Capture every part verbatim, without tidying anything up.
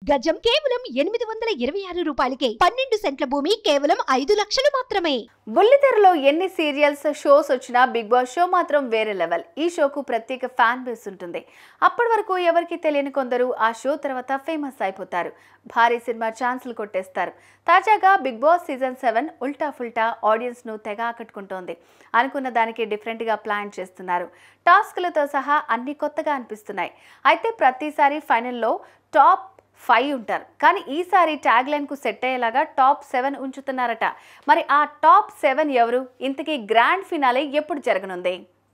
గజం కేవలం ఎనిమిది వందల ఇరవై ఆరు రూపాయలకే. పన్నెండు సెంట్ల భూమి కేవలం ఐదు లక్షలు మాత్రమే. బుల్లితెరలో ఎన్ని సీరియల్స్ షోస్ వచ్చినా బిగ్ బాస్ షో మాత్రం వేరే లెవెల్. ఈ షోకు ప్రత్యేక ఫ్యాన్ బేస్ ఉంటుంది. అప్పటి వరకు ఎవరికి తెలియని కొందరు ఆ షో తర్వాత ఫేమస్ అయిపోతారు. భారీ సినిమా ఛాన్సులు కొట్టేస్తారు. తాజాగా బిగ్ బాస్ సీజన్ సెవెన్ ఉల్టా ఫుల్టా ఆడియన్స్ ను తెగ ఆకట్టుకుంటోంది. అనుకున్న దానికి డిఫరెంట్ గా ప్లాన్ చేస్తున్నారు. టాస్క్లతో సహా అన్ని కొత్తగా అనిపిస్తున్నాయి. అయితే ప్రతిసారి ఫైనల్లో టాప్ ఫైవ్ ఉంటారు. కానీ ఈసారి ట్యాగ్ లైన్ కు సెట్ అయ్యేలాగా టాప్ సెవెన్ ఉంచుతున్నారట. మరి ఆ టాప్ సెవెన్ ఎవరు? ఇంతకీ గ్రాండ్ ఫినాలే ఎప్పుడు జరగనుంది?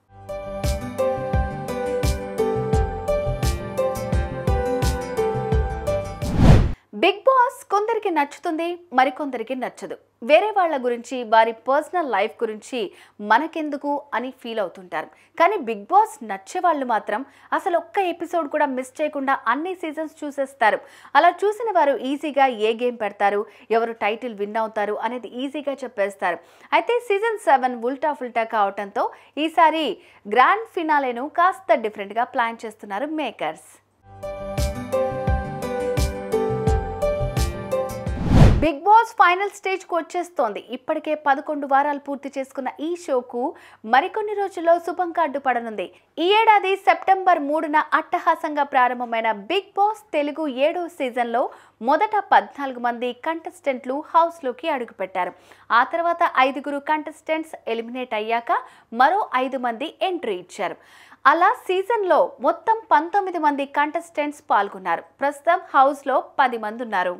బిగ్ బాస్ కొందరికి నచ్చుతుంది, మరికొందరికి నచ్చదు. వేరే వాళ్ళ గురించి, వారి పర్సనల్ లైఫ్ గురించి మనకెందుకు అని ఫీల్ అవుతుంటారు. కానీ బిగ్ బాస్ నచ్చే వాళ్ళు మాత్రం అసలు ఒక్క ఎపిసోడ్ కూడా మిస్ చేయకుండా అన్ని సీజన్స్ చూసేస్తారు. అలా చూసిన వారు ఈజీగా ఏ గేమ్ పెడతారు, ఎవరు టైటిల్ విన్ అవుతారు అనేది ఈజీగా చెప్పేస్తారు. అయితే సీజన్ సెవెన్ ఉల్టా ఫుల్టా కావడంతో ఈసారి గ్రాండ్ ఫినాలేను కాస్త డిఫరెంట్గా ప్లాన్ చేస్తున్నారు మేకర్స్. బిగ్ బాస్ ఫైనల్ స్టేజ్కు వచ్చేస్తోంది. ఇప్పటికే పదకొండు వారాలు పూర్తి చేసుకున్న ఈ షోకు మరికొన్ని రోజుల్లో శుభం కార్డు పడనుంది. ఈ ఏడాది సెప్టెంబర్ మూడున అట్టహాసంగా ప్రారంభమైన బిగ్ బాస్ తెలుగు ఏడో సీజన్లో మొదట పద్నాలుగు మంది కంటెస్టెంట్లు హౌస్లోకి అడుగుపెట్టారు. ఆ తర్వాత ఐదుగురు కంటెస్టెంట్స్ ఎలిమినేట్ అయ్యాక మరో ఐదు మంది ఎంట్రీ ఇచ్చారు. అలా సీజన్లో మొత్తం పంతొమ్మిది మంది కంటెస్టెంట్స్ పాల్గొన్నారు. ప్రస్తుతం హౌస్లో పది మంది ఉన్నారు.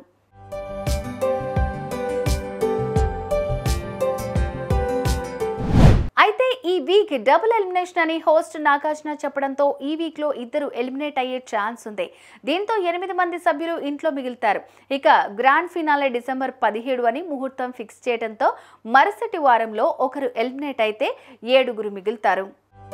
అయితే ఈ వీక్ డబుల్ ఎలిమినేషన్ అని హోస్ట్ నాగార్జున చెప్పడంతో ఈ వీక్ లో ఇద్దరు ఎలిమినేట్ అయ్యే ఛాన్స్ ఉంది. దీంతో ఎనిమిది మంది సభ్యులు ఇంట్లో మిగులుతారు. ఇక గ్రాండ్ ఫినాలే డిసెంబర్ పదిహేడు అని ముహూర్తం ఫిక్స్ చేయడంతో మరుసటి వారంలో ఒకరు ఎలిమినేట్ అయితే ఏడుగురు మిగులుతారు.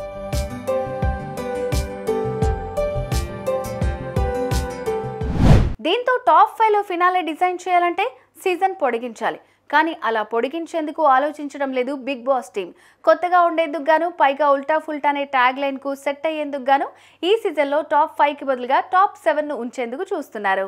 దీంతో టాప్ ఫైవ్ లో ఫినాలే డిజైన్ చేయాలంటే సీజన్ పొడిగించాలి. కానీ అలా పొడిగించేందుకు ఆలోచించడం లేదు బిగ్ బాస్ టీం. కొత్తగా ఉండేందుకు గాను, పైగా ఉల్టా ఫుల్టా అనే ట్యాగ్ లైన్ కు సెట్ అయ్యేందుకు గాను ఈ సీజన్లో టాప్ ఫైవ్ కి బదులుగా టాప్ సెవెన్ ను ఉంచేందుకు చూస్తున్నారు.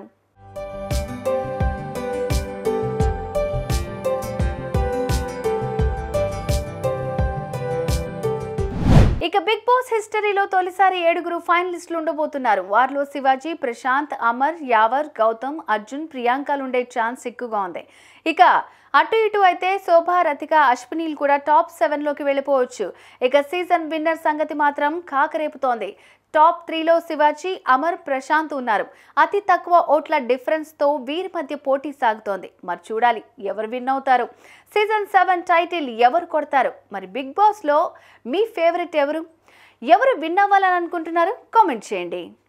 ఇక బిగ్ బాస్ హిస్టరీలో తొలిసారి ఏడుగురు ఫైనలిస్టులు ఉండబోతున్నారు. వారిలో శివాజీ, ప్రశాంత్, అమర్, యావర్, గౌతమ్, అర్జున్, ప్రియాంకలు ఉండే ఛాన్స్ ఎక్కువగా ఉంది. ఇక అటు ఇటు అయితే శోభ, రతిక, అశ్వినీలు కూడా టాప్ సెవెన్ లోకి వెళ్ళిపోవచ్చు. ఇక సీజన్ విన్నర్ సంగతి మాత్రం కాకరేపుతోంది. టాప్ త్రీలో శివాజీ, అమర్, ప్రశాంత్ ఉన్నారు. అతి తక్కువ ఓట్ల డిఫరెన్స్తో వీరి మధ్య పోటీ సాగుతోంది. మరి చూడాలి ఎవరు విన్ అవుతారు. సీజన్ సెవెన్ టైటిల్ ఎవరు కొడతారు? మరి బిగ్ బాస్లో మీ ఫేవరెట్ ఎవరు? ఎవరు విన్ అవ్వాలని అనుకుంటున్నారు? కామెంట్ చేయండి.